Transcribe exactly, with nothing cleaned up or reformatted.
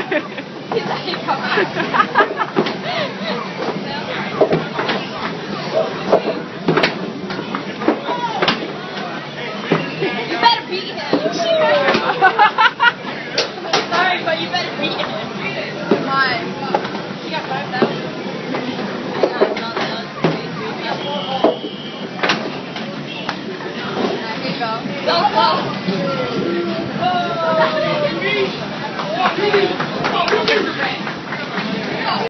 He's like, come on. You better beat him. Sorry, but you better beat him. Come on. You got five thousand. I know, I saw that. Here you go. Go, go. Oh.